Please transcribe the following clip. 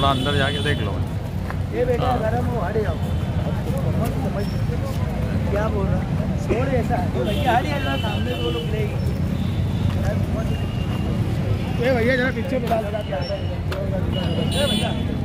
थोड़ा अंदर जाके देख लो। ये बेटा गरम हो हट जाओ। क्या बोल रहा है? छोड़ ऐसा है भैया, हट जाओ सामने दो लोग लेगी। भैया जरा पीछे बुला भैया।